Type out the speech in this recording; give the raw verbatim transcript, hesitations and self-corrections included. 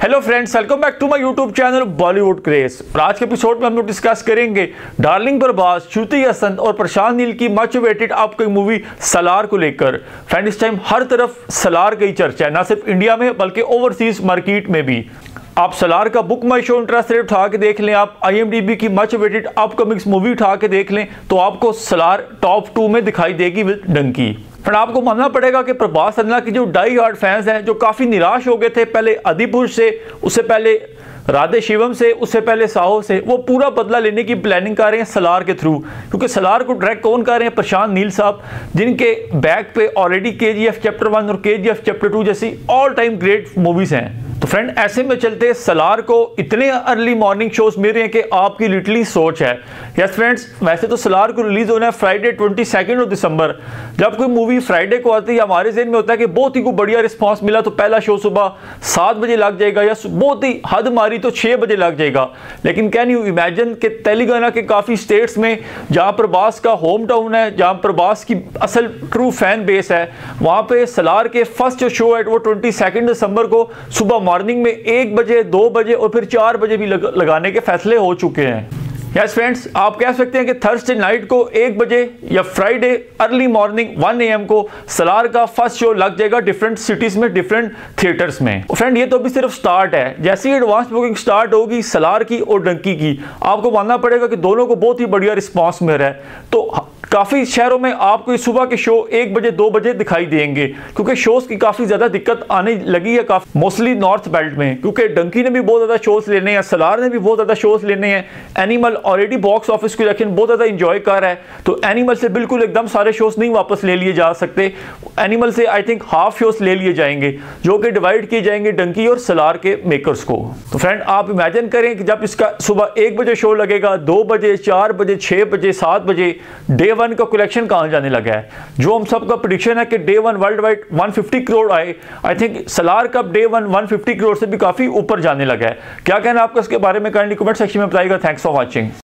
Hello friends, welcome back to my YouTube channel Bollywood craze. और आज के एपिसोड में हम लोग डिस्कस करेंगे डार्लिंग प्रभास, श्रुति हसन और प्रशांत नील की मच वेटेड आपकी मूवी सलार को लेकर। फ्रेंड, इस टाइम हर तरफ सलार की चर्चा है, ना सिर्फ इंडिया में बल्कि ओवरसीज मार्केट में भी। आप सलार का Book My Show interest rate उठा के देख लें, आप आई एम डी बी की मच वेटेड अपकमिंग मूवी उठा के देख लें, तो आपको सलार टॉप टू में दिखाई देगी विद डंकी। फिर आपको मानना पड़ेगा कि प्रभास अन्ना की जो डाई हार्ड फैंस हैं, जो काफ़ी निराश हो गए थे पहले आदिपुरुष से, उससे पहले राधे शिवम से, उससे पहले साहो से, वो पूरा बदला लेने की प्लानिंग कर रहे हैं सलार के थ्रू। क्योंकि सलार को डायरेक्ट कौन कर रहे हैं? प्रशांत नील साहब, जिनके बैक पे ऑलरेडी के जी एफ चैप्टर वन और के जी एफ चैप्टर टू जैसी ऑल टाइम ग्रेट मूवीज हैं। तो फ्रेंड, ऐसे में चलते सलार को इतने अर्ली मॉर्निंग शोज मिल रहे हैं कि आपकी लिटरली सोच है। यस फ्रेंड्स, वैसे तो सलार को रिलीज होना है Friday twenty second of December. जब कोई मूवी फ्राइडे को आती है, हमारे ज़हन में होता है कि बहुत ही को बढ़िया रिस्पांस मिला तो पहला शो सुबह सात बजे लग जाएगा, या बहुत ही हद मारी तो छः बजे लग जाएगा। लेकिन कैन यू इमेजिन कि तेलंगाना के काफ़ी स्टेट्स में जहाँ प्रभास का होम टाउन है, जहाँ प्रभास की असल ट्रू फैन बेस है, वहाँ पे सलार के फर्स्ट जो शो है वो ट्वेंटी सेकेंड दिसंबर को सुबह मॉर्निंग में एक बजे, दो बजे और फिर चार बजे भी लग, लगाने के फैसले हो चुके हैं। यस फ्रेंड्स, आप कह सकते हैं कि थर्सडे नाइट को एक बजे या Friday early morning one A M को सलार का फर्स्ट शो लग जाएगा डिफरेंट सिटीज में, डिफरेंट थिएटर्स में। फ्रेंड, ये तो अभी सिर्फ स्टार्ट है। जैसे ही एडवांस बुकिंग स्टार्ट होगी सलार की और डंकी की, आपको मानना पड़ेगा कि दोनों को बहुत ही बढ़िया रिस्पॉन्स मिल रहा है। तो काफ़ी शहरों में आपको इस सुबह के शो एक बजे दो बजे दिखाई देंगे, क्योंकि शोज़ की काफ़ी ज़्यादा दिक्कत आने लगी है काफ़ी मोस्टली नॉर्थ बेल्ट में। क्योंकि डंकी ने भी बहुत ज़्यादा शोज़ लेने हैं, सलार ने भी बहुत ज़्यादा शोज़ लेने हैं। एनिमल ऑलरेडी बॉक्स ऑफिस को लेकिन बहुत ज़्यादा इंजॉय कर रहा है, तो एनिमल से बिल्कुल एकदम सारे शोज़ नहीं वापस ले लिए जा सकते। एनिमल से आई थिंक हाफ शोज़ ले लिए जाएंगे, जो कि डिवाइड किए जाएंगे डंकी और सलार के मेकर्स को। तो फ्रेंड, आप इमेजिन करें कि जब इसका सुबह एक बजे शो लगेगा, दो बजे, चार बजे, छः बजे, सात बजे, डे वन का कलेक्शन कहां जाने लगा है। जो हम सबका प्रेडिक्शन है कि day one worldwide one fifty crore आए, आई थिंक सलार का day one one fifty crore से भी काफी ऊपर जाने लगा है। क्या कहना आपका इसके बारे में? काइंडली कमेंट सेक्शन में बताइएगा। Thanks for watching.